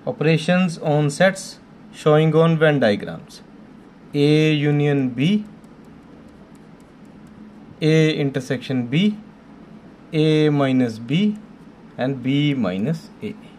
Operations on sets showing on Venn diagrams. A union B, A intersection B, A minus B and B minus A.